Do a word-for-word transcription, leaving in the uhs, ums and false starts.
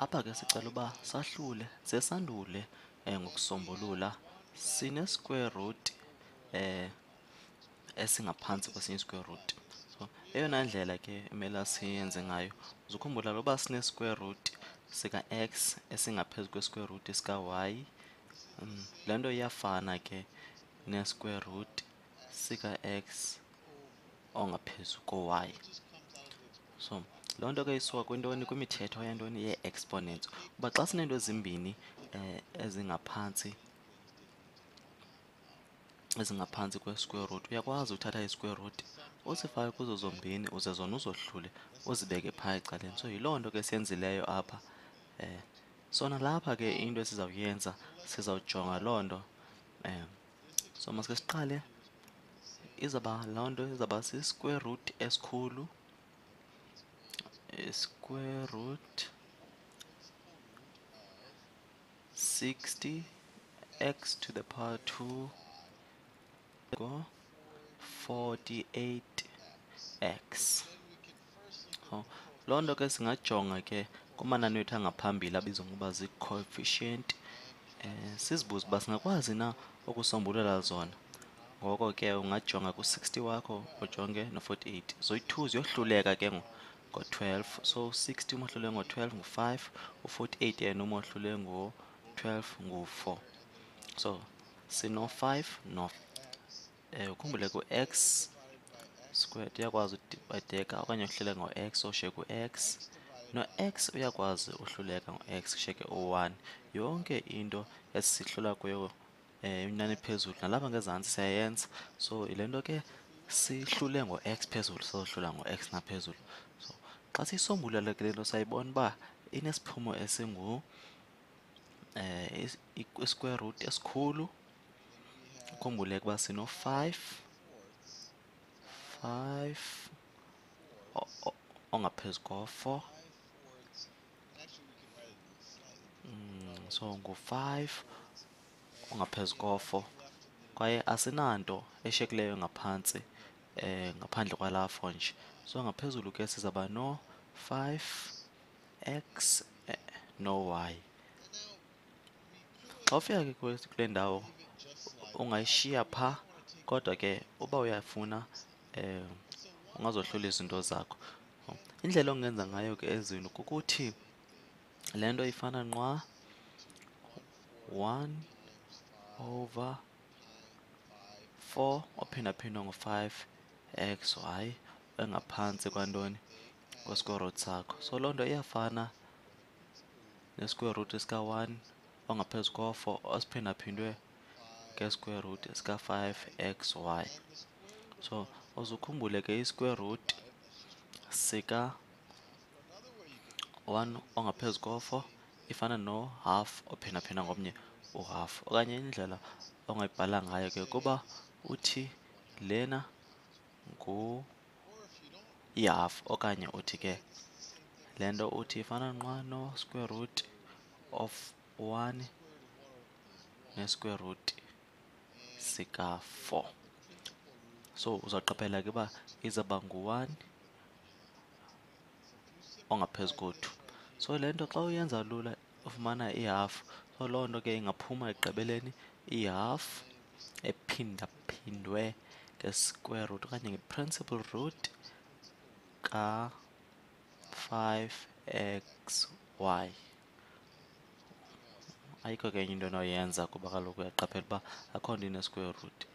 apha ke sicela uba sahlule ze sandule eh, ngokusombulula sine square root eh esingaphantsi kwesinye square root. So eyona ndlela ke emela siyenze ngayo uzukhumbula loba sine square root sika x esingaphezu kwe square root sika y. Um, le nto iyafana ke ne square root sika x ongaphezu ko y. So loo nto ke isuka kwintoni, kwimithetho yantoni, yee-exponents. Uba xa sineento ezimbini eh, ezingaphantsi ezingaphantsi kwe-square root uyakwazi uthatha i-square root uzifake kuzo zombini uze zona uzohlule uzibeke phaa ecaleni. So yiloo nto ke siyenzileyo apha. Eh, sona lapha ke into esizawuyenza sizawujonga loo nto. Eh, so masike siqale, izawuba loo nto izawuba si-square root esikhulu, square root sixty x to the power two go forty-eight x. Oh, loo nto ke singajonga ke kumanani wethu angaphambili abizwa ngokuba zii-coefficient. Eh, sizibuze uba singakwazi na ukusombululela zona. Ngoko ke ungajonga ku-sixty wakho ujonge no-forty-eight. Zoyi-two ziyohluleka ke ngo-twelve. So sixty umohlule ngo-twelve ngu-five, u-forty-eight yena umohlule ngo-twelve ngu-four. So sino-five no eh, ukhumbule ku-x squared uyakwazi udibadeka okanye uhlule ngo-x ushiye ku-x. No-x uyakwazi uhluleka ngo-x ushiyeke u-one. Yonke into esisihlula kuyo eh, inani phezulu nalapha ngezantsi siyayenza. So yile nto ke sihlule ngo-x phezulu sizohlula ngo-x naphezulu. So xa siyisombulula ke le nto sayibona uba inesiphumo esingu eh, i-square root esikhulu. Ukhumbule ukuba sino-five, five ongaphezu ko-four. Mm, so ngu-five ongaphezu ko-four kwaye asinanto eshiyekileyo ngaphantsi eh, ngaphandle kwalaa four nje. So ngaphezulu ke sizawuba no-five x eh, no-y. Xa ufika ke kule ndawo ungayishiya phaa, kodwa ke uba uyafuna eh, ungazohlula izinto zakho. Indlela ongenza ngayo ke ezinto kukuthi le nto ifana nqwa one over four ophindaphindwa ngo-five x y engaphantsi kwantoni, kwe-square root sakho. So loo nto iyafana ne-square root sika-one ongaphezu ko-four osiphindaphindwe nge-square root sika-five x y. So uzukhumbule ke i-square root sika one ongaphezu ko-four ifana no-half ophindaphindwa ngomnye u-half. Okanye indlela ongayibhala ngayo ke kuba uthi lena ngu i-half okanye uthi ke le nto uthi ifana nqwa no-square root of one ne-square root sika-four. So uzawuqaphela ke uba izawuba ngu-one ongaphezu ko-two. So le nto xa uyenza lula ufumana i-half. So loo nto ke ingaphuma ekugqibeleni i-half ephindaphindwe nge-square root okanye nge-principal root ka-five x y. Ayikho ke enye into onoyenza kuba kaloku uyaqaphela uba akho nto ine-square root.